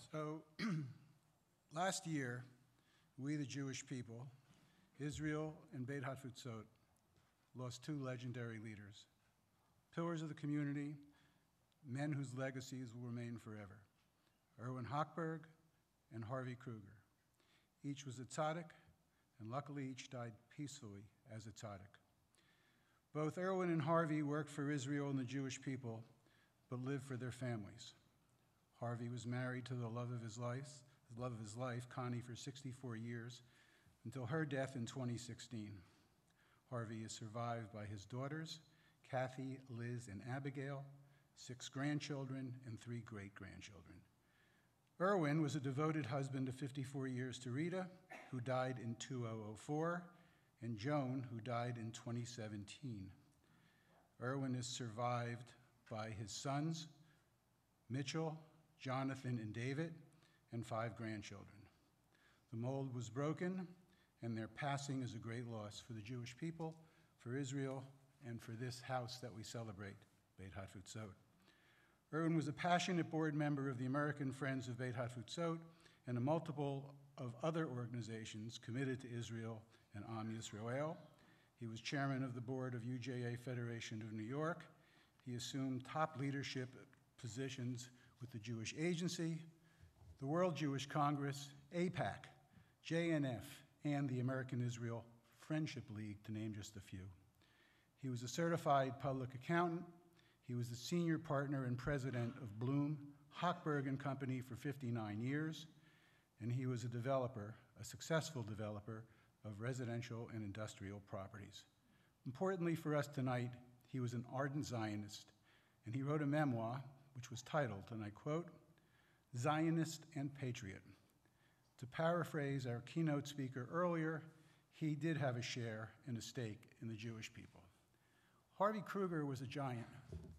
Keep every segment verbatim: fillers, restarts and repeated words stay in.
So last year, we, the Jewish people, Israel and Beit HaTfutzot, lost two legendary leaders, pillars of the community, men whose legacies will remain forever, Erwin Hochberg and Harvey Kruger. Each was a tzaddik, and luckily each died peacefully as a tzaddik. Both Erwin and Harvey worked for Israel and the Jewish people, but lived for their families. Harvey was married to the love of his life, the love of his life, Connie, for sixty-four years, until her death in twenty sixteen. Harvey is survived by his daughters, Kathy, Liz, and Abigail, six grandchildren, and three great-grandchildren. Erwin was a devoted husband of fifty-four years to Rita, who died in two thousand four, and Joan, who died in twenty seventeen. Erwin is survived by his sons, Mitchell, Jonathan, and David, and five grandchildren. The mold was broken, and their passing is a great loss for the Jewish people, for Israel, and for this house that we celebrate, Beit HaTfutzot. Erwin was a passionate board member of the American Friends of Beit HaTfutzot and a multiple of other organizations committed to Israel and Am Yisrael. He was chairman of the board of U J A Federation of New York. He assumed top leadership positions with the Jewish Agency, the World Jewish Congress, AIPAC, J N F, and the American Israel Friendship League, to name just a few. He was a certified public accountant. He was the senior partner and president of Bloom, Hochberg and Company for fifty-nine years, and he was a developer, a successful developer of residential and industrial properties. Importantly for us tonight, he was an ardent Zionist, and he wrote a memoir which was titled, and I quote, Zionist and Patriot. To paraphrase our keynote speaker earlier, he did have a share and a stake in the Jewish people. Harvey Kruger was a giant.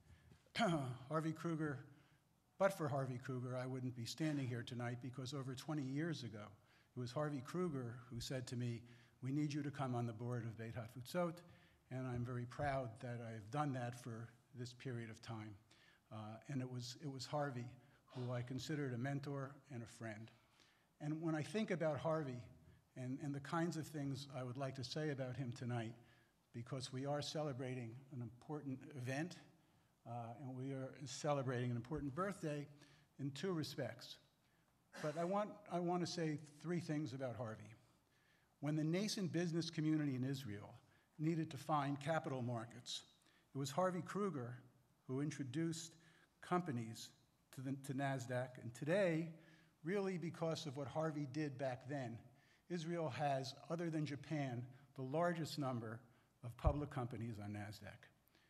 Harvey Kruger, but for Harvey Kruger, I wouldn't be standing here tonight, because over twenty years ago, it was Harvey Kruger who said to me, we need you to come on the board of Beit HaTfutzot, and I'm very proud that I've done that for this period of time. Uh, and it was, it was Harvey who I considered a mentor and a friend. And when I think about Harvey and, and the kinds of things I would like to say about him tonight, because we are celebrating an important event, uh, and we are celebrating an important birthday in two respects. But I want, I want to say three things about Harvey. When the nascent business community in Israel needed to find capital markets, it was Harvey Kruger who introduced companies to, the, to NASDAQ. And today, really because of what Harvey did back then, Israel has, other than Japan, the largest number of public companies on NASDAQ.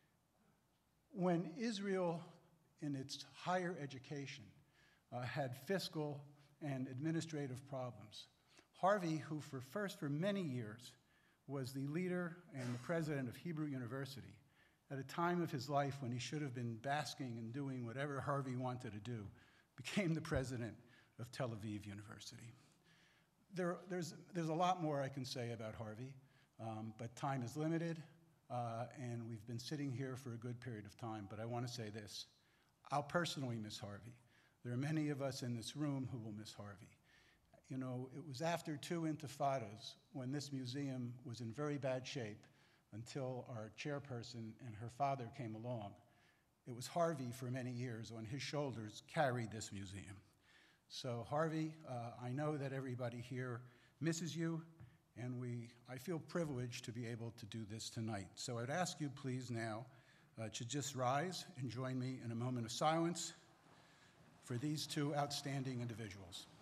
When Israel, in its higher education, uh, had fiscal and administrative problems, Harvey, who for first for many years was the leader and the president of Hebrew University, at a time of his life when he should have been basking and doing whatever Harvey wanted to do, became the president of Tel Aviv University. There, there's, there's a lot more I can say about Harvey, um, but time is limited, uh, and we've been sitting here for a good period of time, but I want to say this. I'll personally miss Harvey. There are many of us in this room who will miss Harvey. You know, it was after two intifadas when this museum was in very bad shape until our chairperson and her father came along. It was Harvey for many years on his shoulders carried this museum. So Harvey, uh, I know that everybody here misses you, and we, I feel privileged to be able to do this tonight. So I'd ask you please now uh, to just rise and join me in a moment of silence for these two outstanding individuals.